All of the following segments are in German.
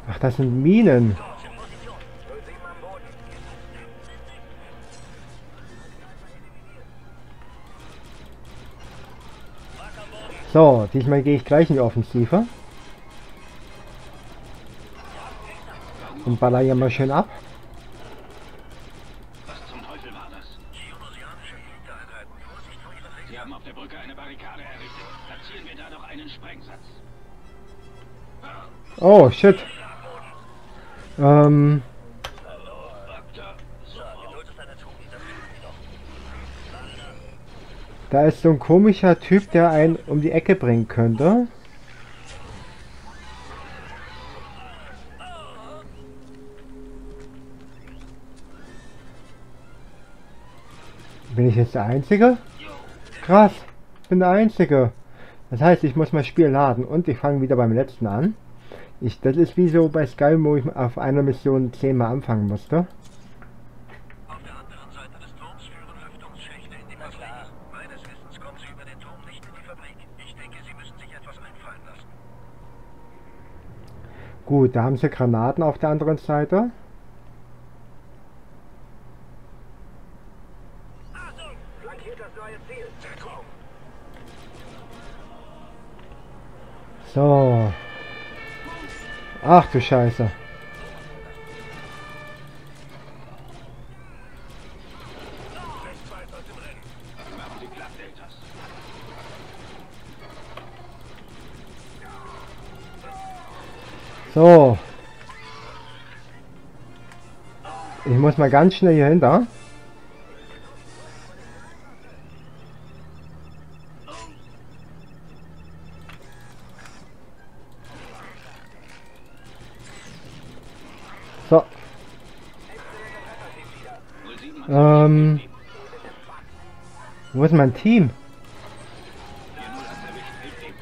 Ach, das sind Minen. So, diesmal gehe ich gleich in die Offensive. Und baller hier mal schön ab. Was zum Teufel war das? Geonosianische Eliteeinheiten. Vorsicht vor ihrer Rechten. Sie haben auf der Brücke eine Barrikade errichtet. Platzieren wir da noch einen Sprengsatz. Oh, shit. Da ist so ein komischer Typ, der einen um die Ecke bringen könnte. Bin ich jetzt der Einzige? Krass, ich bin der Einzige. Das heißt, ich muss mein Spiel laden und ich fange wieder beim letzten an. Das ist wie so bei Skyrim, wo ich auf einer Mission 10-mal anfangen musste. Auf der anderen Seite des Turms führen Lüftungsschächte in die Fabrik. Meines Wissens kommen sie über den Turm nicht in die Fabrik. Ich denke, sie müssen sich etwas einfallen lassen. Gut, da haben sie Granaten auf der anderen Seite. Achtung! Flankiert das neue Ziel. Deckung! So. Ach du Scheiße. Westweit aus dem Rennen. Machen Sie platt, Deltas. So. Ich muss mal ganz schnell hier hinter. So. 07 Ähm. Wo ist mein Team? 4-0 hat's erwischt.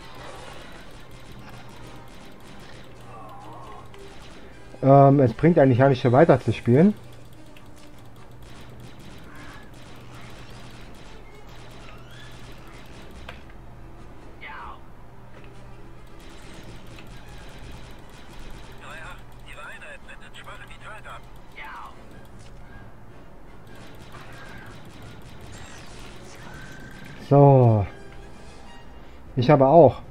Hilft ihm. Es bringt eigentlich gar nicht so weiter zu spielen. Ihre Einheiten sind schwach Vitaldaten. Ja. So. Ich aber auch.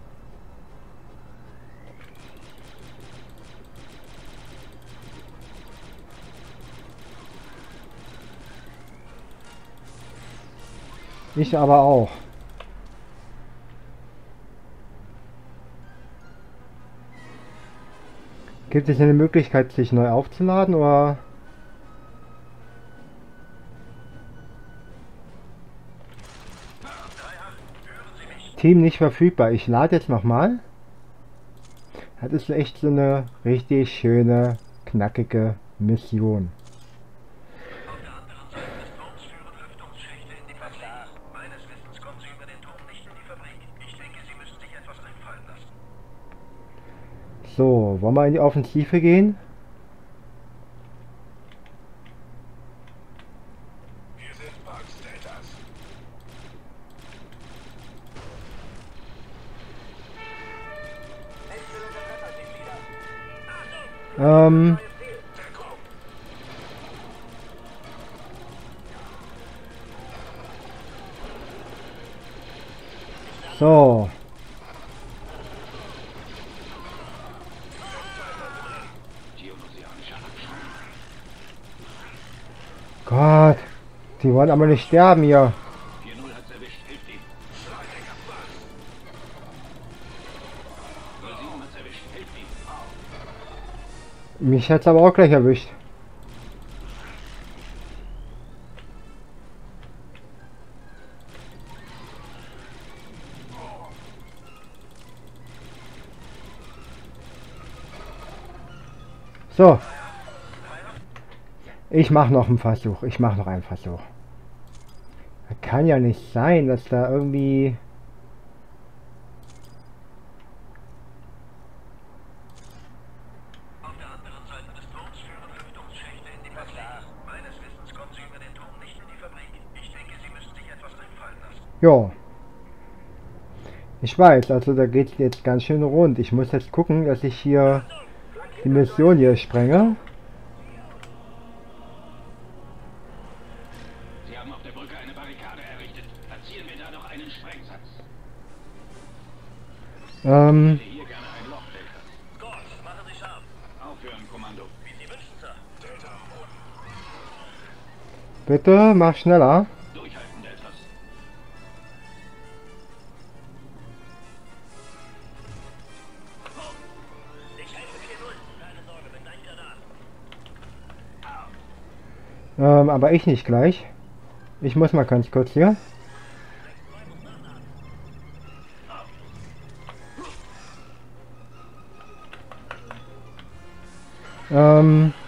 Ich aber auch. Gibt es eine Möglichkeit, sich neu aufzuladen oder? Team nicht verfügbar. Ich lade jetzt nochmal. Das ist echt so eine richtig schöne, knackige Mission. Auf der anderen Seite des Turms führen Lüftungsschächte in die Fabrik. Meines Wissens kommen sie über den Turm nicht in die Fabrik. Ich denke, sie müssen sich etwas einfallen lassen. So, wollen wir in die Offensive gehen? Wir sind Bugs, Deltas. Ähm, Deckung! so. Geonosianischer Abschau. Gott, die wollen aber nicht sterben hier. 4-0 hat's erwischt. Hilft ihm. 07 hat's erwischt. Hilft ihm. Mich hat's aber auch gleich erwischt. So. Ich mache noch einen Versuch. Ich mache noch einen Versuch. Das kann ja nicht sein, dass da irgendwie... Auf der anderen Seite des Turms führen Lüftungsschächte in die Fabrik. Meines Wissens kommen sie über den Turm nicht in die Fabrik. Ich denke, sie müssen sich etwas einfallen lassen. Ja. Ich weiß, also da geht's jetzt ganz schön rund. Ich muss jetzt gucken, dass ich hier die Mission hier sprenge. Sie haben auf der Brücke eine Barrikade errichtet. Platzieren wir da noch einen Sprengsatz. Hier gerne ein Loch, Delta. Gut, machen Sie scharf. Aufhören, Kommando. Wie Sie wünschen, Sir. Delta am Boden. Bitte, mach schneller. Durchhalten, Deltas. Ich helfe 4-0. Keine Sorge, bin gleich wieder da. Aber ich nicht gleich. Ich muss mal ganz kurz hier. Zurück, Delta. Wir machen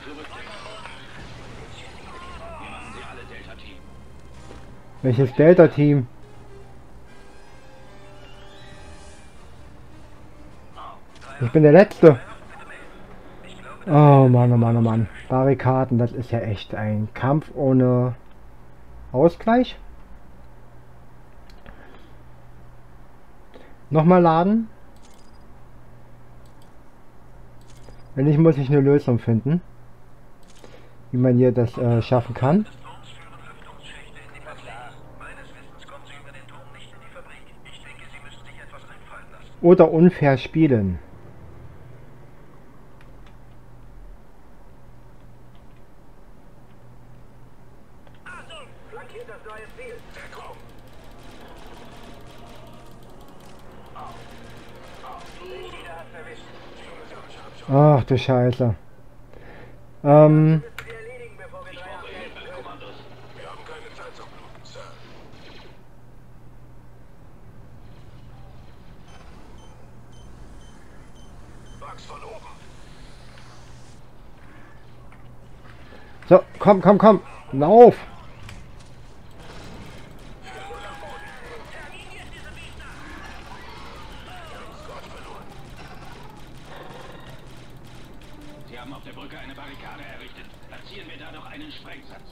sie alle, Delta-Team. Welches Delta-Team? Ich bin der Letzte. Oh Mann, oh Mann, oh Mann. Barrikaden, das ist ja echt ein Kampf ohne Ausgleich. Nochmal laden. Wenn nicht, muss ich eine Lösung finden, wie man hier das schaffen kann. Des Turms führen Lüftungsschächte in die Fabrik. Meines Wissens kommen Sie über den Turm nicht in die Fabrik. Ich denke, Sie müssen sich etwas einfallen lassen. Oder unfair spielen. Achtung! Flankiert das neue Ziel. Deckung! Jeder hat's erwischt. Ach du Scheiße. Müssen wir erledigen, bevor wir Ich drei brauche abmelden Hilfe, können. Kommandos. Wir haben keine Zeit zum Bluten, Sir. Wachs von oben. So, komm, komm, komm. Lauf. Sie haben auf der Brücke eine Barrikade errichtet. Platzieren wir da noch einen Sprengsatz.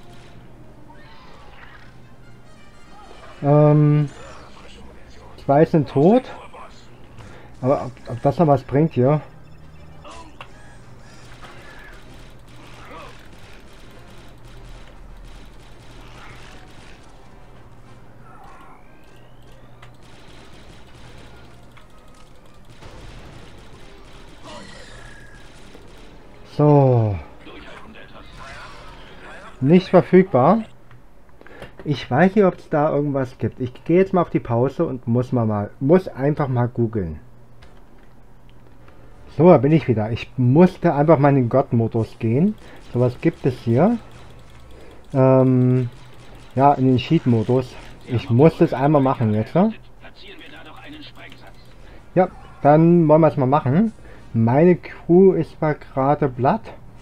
Zwei sind tot. Aber ob das noch was bringt hier? So. Durchhalten, Deltas. Nicht verfügbar. Ich weiß nicht, ob es da irgendwas gibt. Ich gehe jetzt mal auf die Pause und muss einfach mal googeln. So, da bin ich wieder. Ich musste einfach mal in den God-Modus gehen. So, was gibt es hier? Ja, in den Cheat-Modus. Ich muss das einmal machen jetzt. Ne? Platzieren wir da noch einen Sprengsatz. Ja, dann wollen wir es mal machen. Meine Crew ist zwar gerade platt.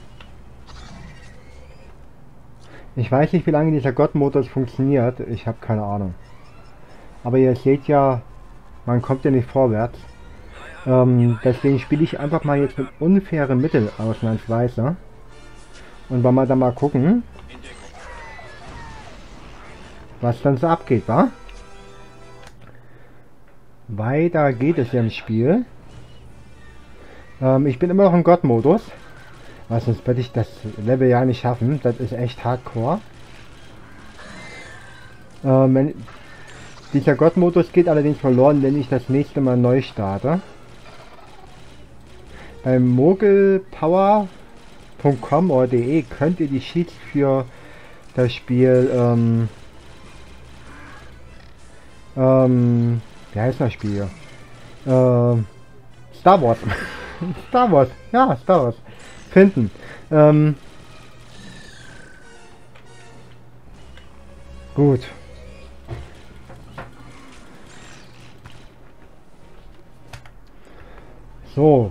Ich weiß nicht, wie lange dieser God-Modus funktioniert. Ich habe keine Ahnung. Aber ihr seht ja, man kommt ja nicht vorwärts. Deswegen spiele ich einfach mal jetzt mit unfairen Mitteln ausnahmsweise. Und wollen wir dann mal gucken, was dann so abgeht, wa? Weiter geht es ja im Spiel. Ich bin immer noch im God-Modus. Was, sonst werde ich das Level ja nicht schaffen. Das ist echt hardcore. Dieser God-Modus geht allerdings verloren, wenn ich das nächste Mal neu starte. Beim mogelpower.com oder de könnt ihr die Sheets für das Spiel wie heißt das Spiel? Star Wars. Star Wars. Ja, Star Wars. Finden. Gut. So.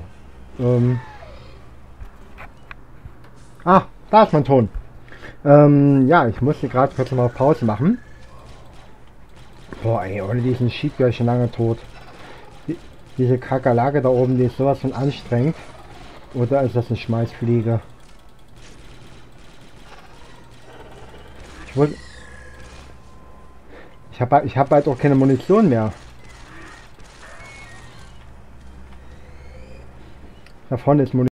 Da ist mein Ton. Ja, ich musste gerade kurz mal Pause machen. Boah, ey, ohne diesen Sheet wäre ich schon lange tot. Diese Kakerlake da oben, die ist sowas von anstrengend. Oder ist das eine Schmeißfliege? Ich hab bald auch keine Munition mehr. Da vorne ist Munition.